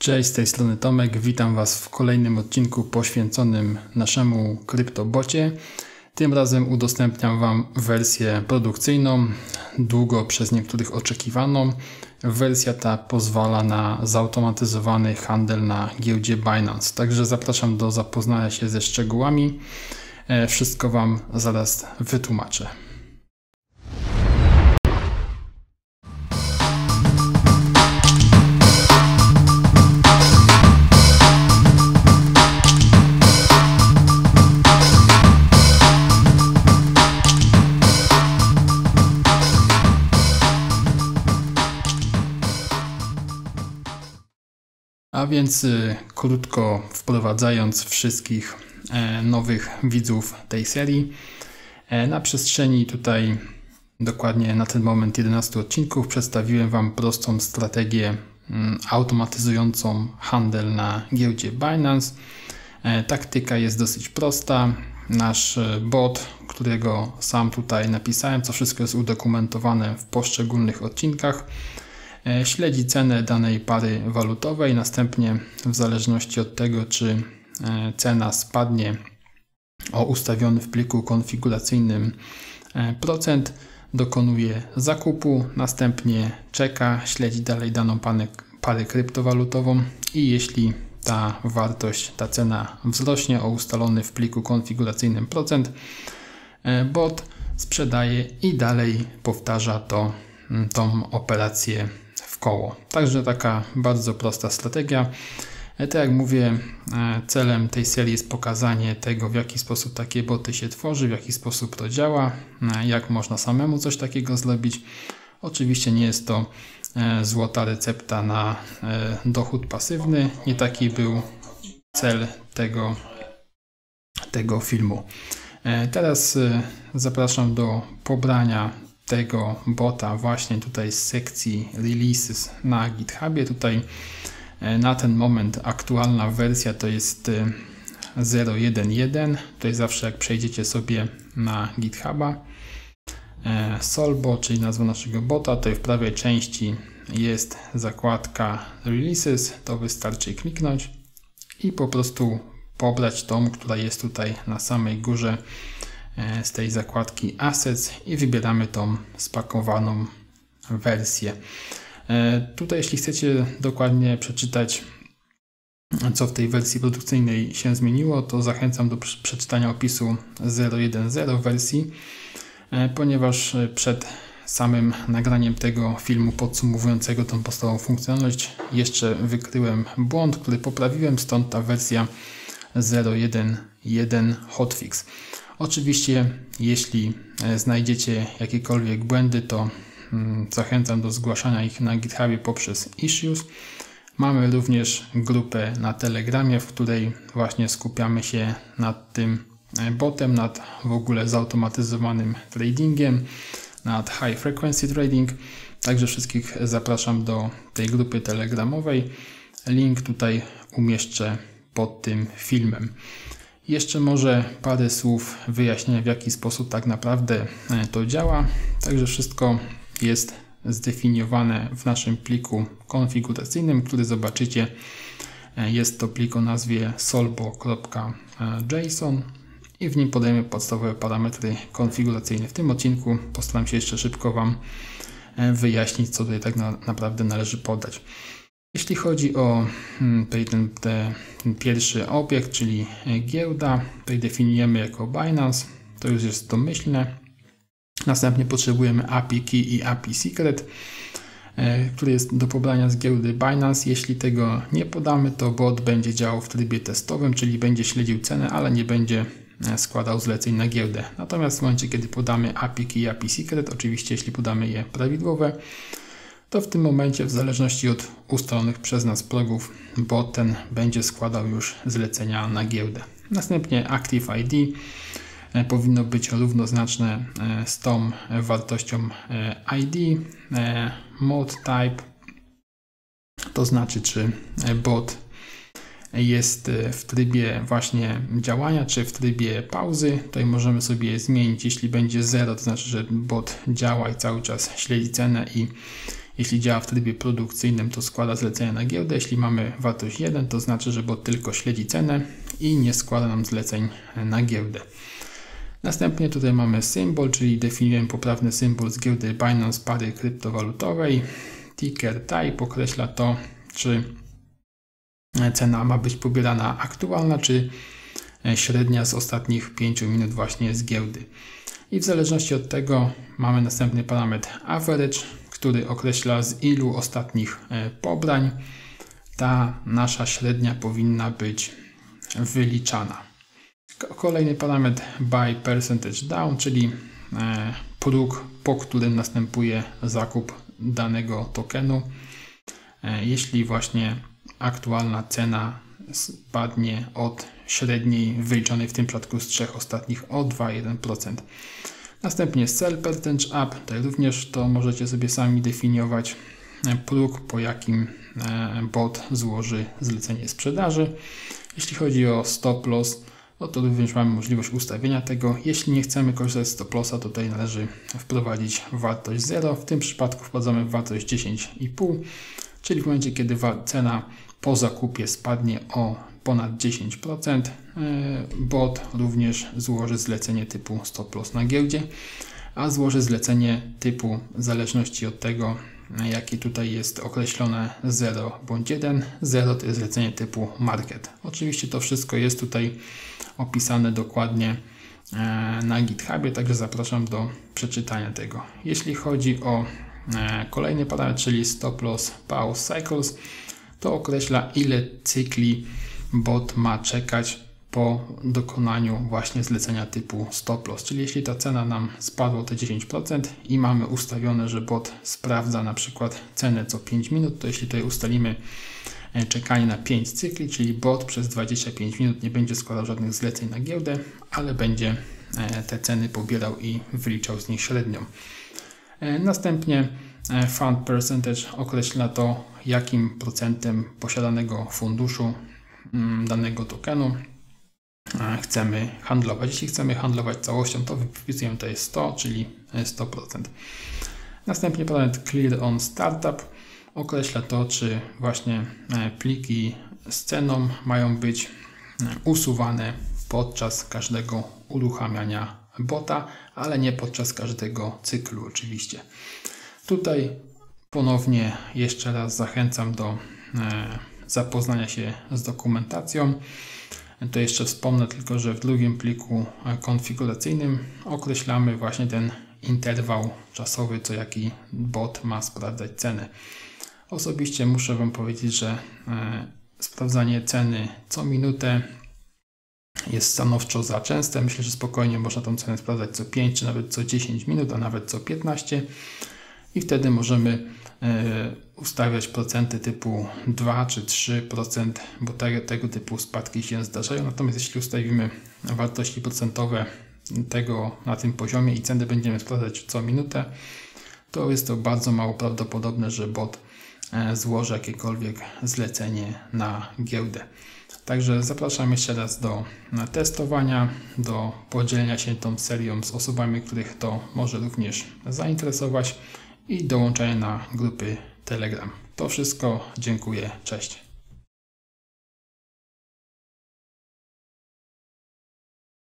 Cześć, z tej strony Tomek, witam Was w kolejnym odcinku poświęconym naszemu kryptobocie. Tym razem udostępniam Wam wersję produkcyjną, długo przez niektórych oczekiwaną. Wersja ta pozwala na zautomatyzowany handel na giełdzie Binance, także zapraszam do zapoznania się ze szczegółami. Wszystko Wam zaraz wytłumaczę. A więc krótko wprowadzając wszystkich nowych widzów tej serii, na przestrzeni tutaj dokładnie na ten moment 11 odcinków przedstawiłem Wam prostą strategię automatyzującą handel na giełdzie Binance. Taktyka jest dosyć prosta. Nasz bot, którego sam tutaj napisałem, co wszystko jest udokumentowane w poszczególnych odcinkach, śledzi cenę danej pary walutowej, następnie w zależności od tego, czy cena spadnie o ustawiony w pliku konfiguracyjnym procent, dokonuje zakupu, następnie czeka, śledzi dalej daną parę kryptowalutową i jeśli ta wartość, ta cena wzrośnie o ustalony w pliku konfiguracyjnym procent, bot sprzedaje i dalej powtarza tą operację w koło. Także taka bardzo prosta strategia. Tak jak mówię, celem tej serii jest pokazanie tego, w jaki sposób takie boty się tworzy, w jaki sposób to działa, jak można samemu coś takiego zrobić. Oczywiście nie jest to złota recepta na dochód pasywny. Nie taki był cel tego filmu. Teraz zapraszam do pobrania tego bota właśnie tutaj z sekcji Releases na GitHubie. Tutaj na ten moment aktualna wersja to jest 0.1.1. Tutaj zawsze jak przejdziecie sobie na GitHuba, Solbo, czyli nazwa naszego bota, tutaj w prawej części jest zakładka Releases, to wystarczy kliknąć i po prostu pobrać tą, która jest tutaj na samej górze z tej zakładki Assets i wybieramy tą spakowaną wersję. Tutaj jeśli chcecie dokładnie przeczytać, co w tej wersji produkcyjnej się zmieniło, to zachęcam do przeczytania opisu 0.1.0 wersji, ponieważ przed samym nagraniem tego filmu podsumowującego tą podstawową funkcjonalność jeszcze wykryłem błąd, który poprawiłem, stąd ta wersja 0.1.1 hotfix. Oczywiście, jeśli znajdziecie jakiekolwiek błędy, to zachęcam do zgłaszania ich na GitHubie poprzez issues. Mamy również grupę na Telegramie, w której właśnie skupiamy się nad tym botem, nad w ogóle zautomatyzowanym tradingiem, nad high frequency trading. Także wszystkich zapraszam do tej grupy telegramowej. Link tutaj umieszczę pod tym filmem. Jeszcze może parę słów wyjaśnienia, w jaki sposób tak naprawdę to działa. Także wszystko jest zdefiniowane w naszym pliku konfiguracyjnym, który zobaczycie. Jest to plik o nazwie solbo.json i w nim podajemy podstawowe parametry konfiguracyjne. W tym odcinku postaram się jeszcze szybko Wam wyjaśnić, co tutaj tak naprawdę należy podać. Jeśli chodzi o ten pierwszy obiekt, czyli giełda, tutaj definiujemy jako Binance, to już jest domyślne. Następnie potrzebujemy API Key i API Secret, który jest do pobrania z giełdy Binance. Jeśli tego nie podamy, to bot będzie działał w trybie testowym, czyli będzie śledził cenę, ale nie będzie składał zleceń na giełdę. Natomiast w momencie, kiedy podamy API Key i API Secret, oczywiście jeśli podamy je prawidłowe, to w tym momencie, w zależności od ustalonych przez nas progów, bot ten będzie składał już zlecenia na giełdę. Następnie Active ID powinno być równoznaczne z tą wartością ID. Mode Type to znaczy, czy bot jest w trybie właśnie działania, czy w trybie pauzy. Tutaj możemy sobie zmienić, jeśli będzie 0, to znaczy, że bot działa i cały czas śledzi cenę, i Jeśli działa w trybie produkcyjnym, to składa zlecenia na giełdę. Jeśli mamy wartość 1, to znaczy, że bot tylko śledzi cenę i nie składa nam zleceń na giełdę. Następnie tutaj mamy symbol, czyli definiujemy poprawny symbol z giełdy Binance pary kryptowalutowej. Ticker type określa to, czy cena ma być pobierana aktualna, czy średnia z ostatnich 5 minut właśnie z giełdy. I w zależności od tego mamy następny parametr average, który określa, z ilu ostatnich pobrań ta nasza średnia powinna być wyliczana. Kolejny parametr buy percentage down, czyli próg, po którym następuje zakup danego tokenu. Jeśli właśnie aktualna cena spadnie od średniej wyliczonej w tym przypadku z 3 ostatnich o 2,1%. Następnie sell percentage up, tutaj również to możecie sobie sami definiować, próg, po jakim bot złoży zlecenie sprzedaży. Jeśli chodzi o stop loss, no to również mamy możliwość ustawienia tego. Jeśli nie chcemy korzystać z stop lossa, to tutaj należy wprowadzić wartość 0. W tym przypadku wprowadzamy wartość 10,5, czyli w momencie, kiedy cena po zakupie spadnie o ponad 10%, bot również złoży zlecenie typu stop loss na giełdzie, a złoży zlecenie typu, w zależności od tego, jakie tutaj jest określone, 0 bądź 1. 0 to jest zlecenie typu market. Oczywiście to wszystko jest tutaj opisane dokładnie na GitHubie, także zapraszam do przeczytania tego. Jeśli chodzi o kolejny parametr, czyli stop loss pause cycles, to określa, ile cykli bot ma czekać po dokonaniu właśnie zlecenia typu stop loss. Czyli jeśli ta cena nam spadła o te 10% i mamy ustawione, że bot sprawdza na przykład cenę co 5 minut, to jeśli tutaj ustalimy czekanie na 5 cykli, czyli bot przez 25 minut nie będzie składał żadnych zleceń na giełdę, ale będzie te ceny pobierał i wyliczał z nich średnią. Następnie fund percentage określa to, jakim procentem posiadanego funduszu danego tokenu chcemy handlować. Jeśli chcemy handlować całością, to wpisujemy tutaj 100, czyli 100%. Następnie parametr clear on startup określa to, czy właśnie pliki z ceną mają być usuwane podczas każdego uruchamiania bota, ale nie podczas każdego cyklu oczywiście. Tutaj ponownie jeszcze raz zachęcam do zapoznania się z dokumentacją. To jeszcze wspomnę tylko, że w drugim pliku konfiguracyjnym określamy właśnie ten interwał czasowy, co jaki bot ma sprawdzać cenę. Osobiście muszę Wam powiedzieć, że sprawdzanie ceny co minutę jest stanowczo za częste. Myślę, że spokojnie można tą cenę sprawdzać co 5 czy nawet co 10 minut, a nawet co 15 i wtedy możemy ustawiać procenty typu 2 czy 3%, bo tego typu spadki się zdarzają. Natomiast jeśli ustawimy wartości procentowe na tym poziomie i cenę będziemy sprawdzać co minutę, to jest to bardzo mało prawdopodobne, że bot złoży jakiekolwiek zlecenie na giełdę. Także zapraszam jeszcze raz do testowania, do podzielenia się tą serią z osobami, których to może również zainteresować i dołączenia na grupy Telegram. To wszystko. Dziękuję. Cześć.